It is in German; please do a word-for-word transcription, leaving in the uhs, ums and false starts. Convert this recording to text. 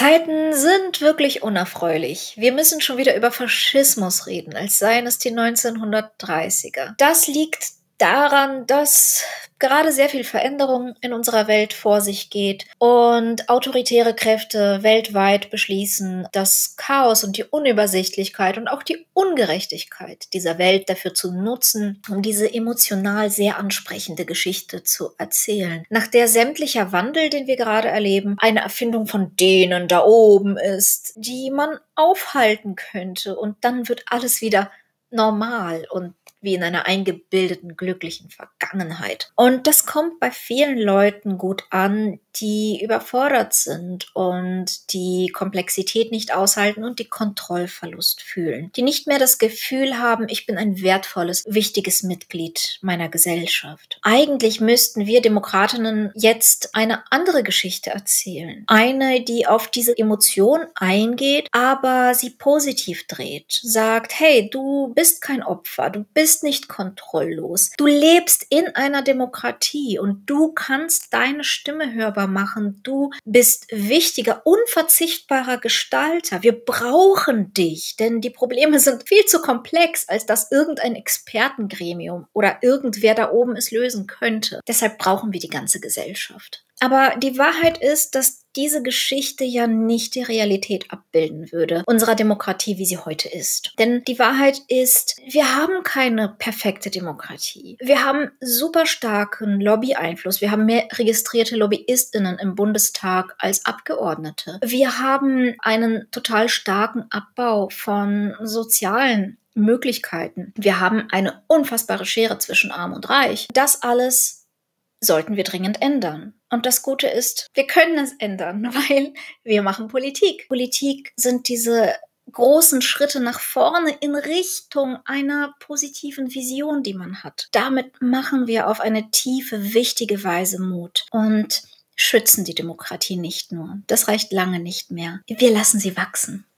Zeiten sind wirklich unerfreulich. Wir müssen schon wieder über Faschismus reden, als seien es die neunzehnhundertdreißiger. Das liegt daran, dass gerade sehr viel Veränderung in unserer Welt vor sich geht und autoritäre Kräfte weltweit beschließen, das Chaos und die Unübersichtlichkeit und auch die Ungerechtigkeit dieser Welt dafür zu nutzen, um diese emotional sehr ansprechende Geschichte zu erzählen, nach der sämtlicher Wandel, den wir gerade erleben, eine Erfindung von denen da oben ist, die man aufhalten könnte, und dann wird alles wieder normal und wie in einer eingebildeten, glücklichen Vergangenheit. Und das kommt bei vielen Leuten gut an, die überfordert sind und die Komplexität nicht aushalten und die Kontrollverlust fühlen. Die nicht mehr das Gefühl haben, ich bin ein wertvolles, wichtiges Mitglied meiner Gesellschaft. Eigentlich müssten wir Demokratinnen jetzt eine andere Geschichte erzählen. Eine, die auf diese Emotion eingeht, aber sie positiv dreht. Sagt, hey, du bist kein Opfer, du bist nicht kontrolllos. Du lebst in einer Demokratie und du kannst deine Stimme hörbar machen. Du bist wichtiger, unverzichtbarer Gestalter. Wir brauchen dich, denn die Probleme sind viel zu komplex, als dass irgendein Expertengremium oder irgendwer da oben es lösen könnte. Deshalb brauchen wir die ganze Gesellschaft. Aber die Wahrheit ist, dass diese Geschichte ja nicht die Realität abbilden würde, unserer Demokratie, wie sie heute ist. Denn die Wahrheit ist, wir haben keine perfekte Demokratie. Wir haben super starken Lobby-Einfluss. Wir haben mehr registrierte LobbyistInnen im Bundestag als Abgeordnete. Wir haben einen total starken Abbau von sozialen Möglichkeiten. Wir haben eine unfassbare Schere zwischen Arm und Reich. Das alles sollten wir dringend ändern. Und das Gute ist, wir können es ändern, weil wir machen Politik. Politik sind diese großen Schritte nach vorne in Richtung einer positiven Vision, die man hat. Damit machen wir auf eine tiefe, wichtige Weise Mut und schützen die Demokratie nicht nur. Das reicht lange nicht mehr. Wir lassen sie wachsen.